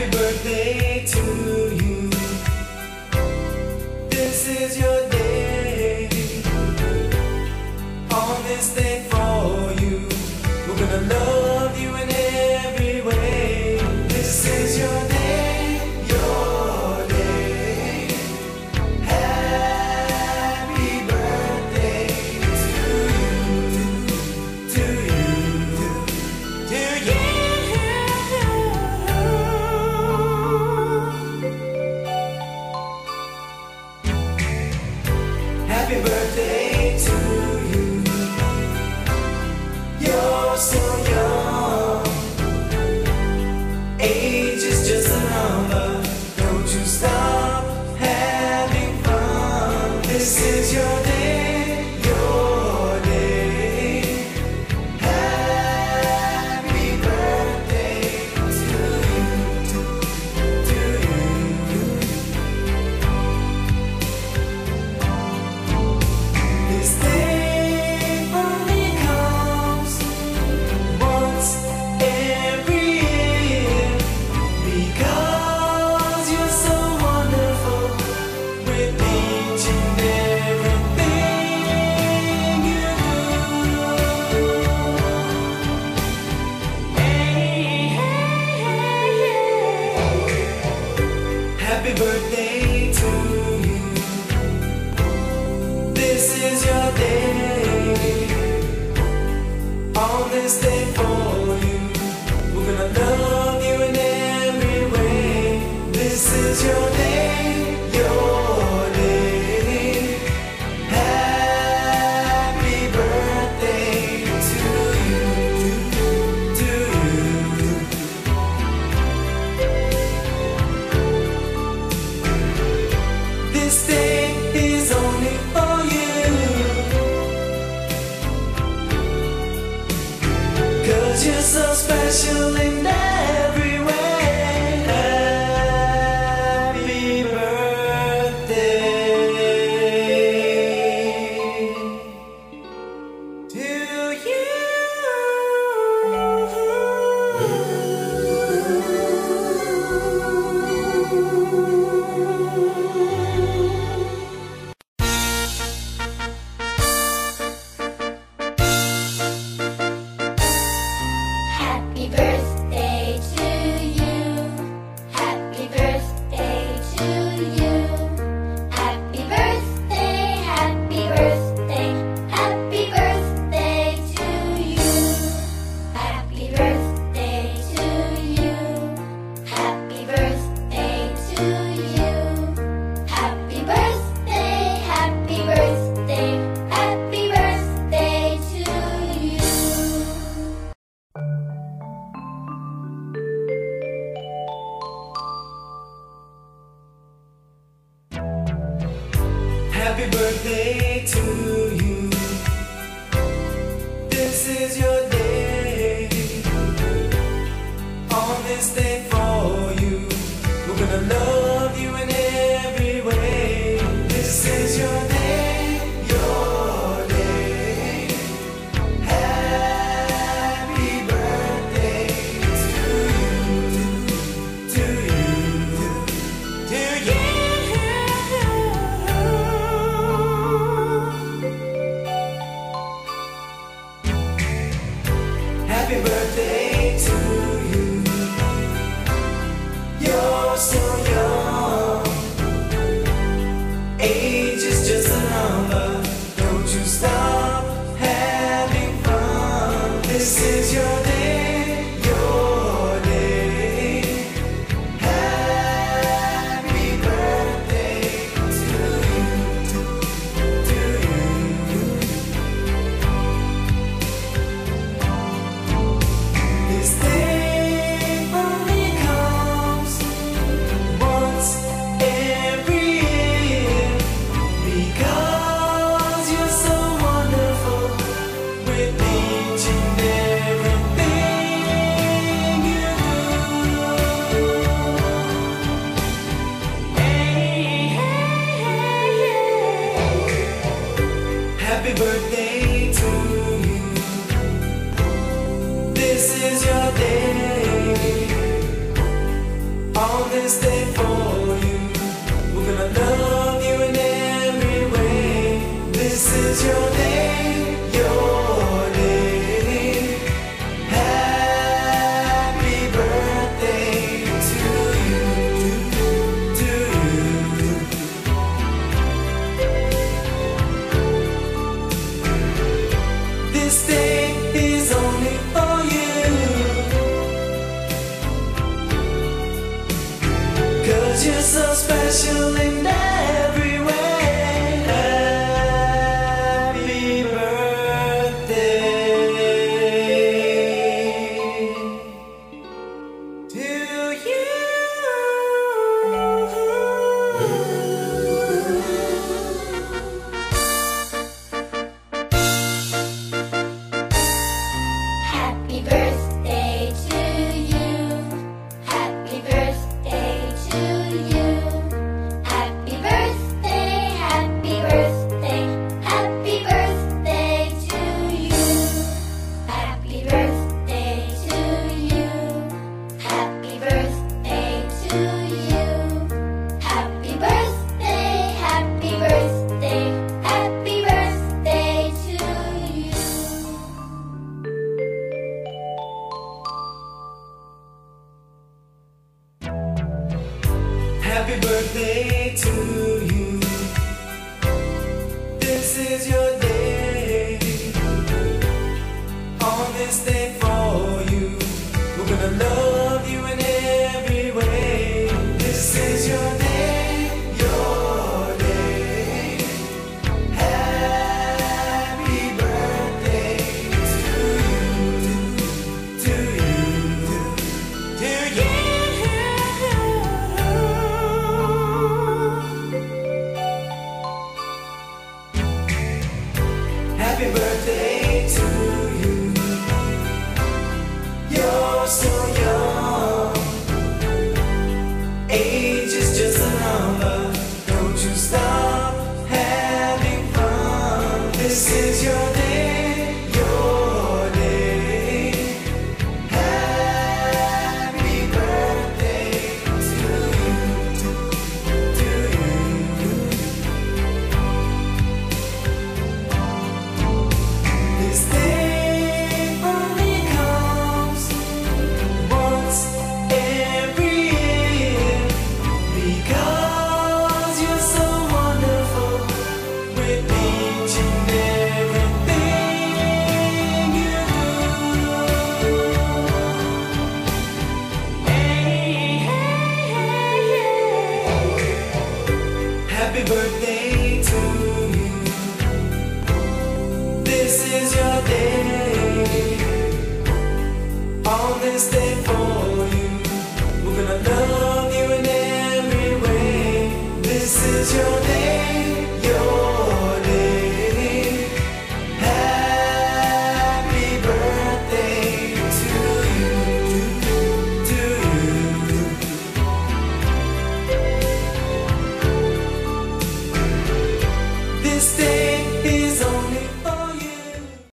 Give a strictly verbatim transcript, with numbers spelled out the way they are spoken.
Happy birthday to you. This is your day. On this day for you, we're gonna love you in every way. This is your day, your day. Happy birthday to you, to you, to you. Happy birthday to you. You're so young. Age is just a number. Don't you stop having fun. This is your day, your day. Happy birthday to you, to you. This day only comes once every year, because you're so wonderful with each and everything you do. Hey, hey, hey, hey. Happy birthday to you. This is your day. On this day for you, we're gonna love you in every way. This is your day, your day. Happy birthday to you, to you. This day is only for you, 'cause you're so special in every way. Happy birthday to you. Happy birthday to you. Happy birthday to you. Happy birthday, happy birthday, happy birthday to you. Happy birthday to you. Happy birthday to you. Happy birthday, happy birthday, happy birthday to you. Happy birthday to you. This is your day. On this day for you, we're gonna love you in every way. This is your day, your day. Happy birthday to you, to you, to you. Happy birthday to you. You're so young. Age is just a number. Don't you stop having fun. This is your day, your day. Happy birthday to you, to you. This day only comes once every year, because you're so wonderful with each and everything you do. Hey, hey, hey, hey. Happy birthday to you. This is your day. This is your day. On this day for you, we're gonna love you in every way. This is your day, your day. Happy birthday to you, to you, to you. Happy birthday to you. You're so young. Age is just a number. Don't you stop having fun. This is your day, your day. Happy birthday to you, to you. This day only comes once every year, because you're so wonderful with each and everything you do. Hey, hey, hey, hey. Happy birthday to you. This is your day. On this